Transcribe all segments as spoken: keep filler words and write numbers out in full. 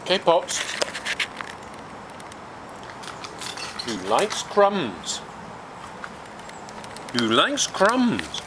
Okay, Pops. Who likes crumbs? Who likes crumbs?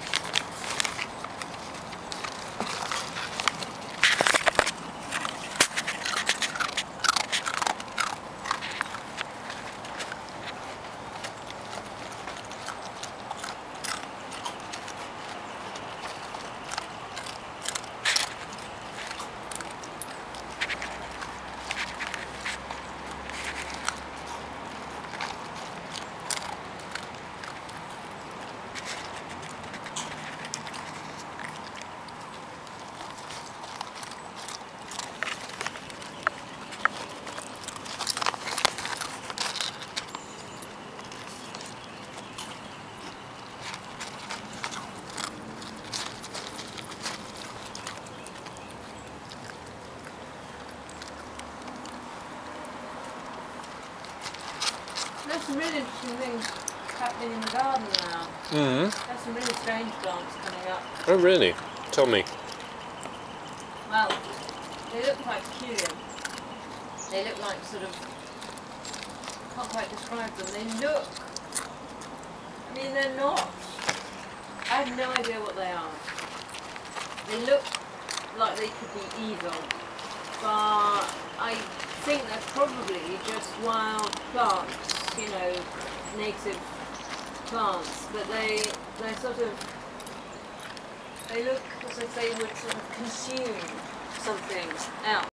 There's some really interesting things happening in the garden now. Mm-hmm. There's some really strange plants coming up. Oh, really? Tell me. Well, they look quite peculiar. They look like sort of... I can't quite describe them. They look... I mean, they're not. I have no idea what they are. They look like they could be evil, but I think they're probably just wild plants, you know, native plants, but they, they're sort of, they look as if they would sort of consume something else.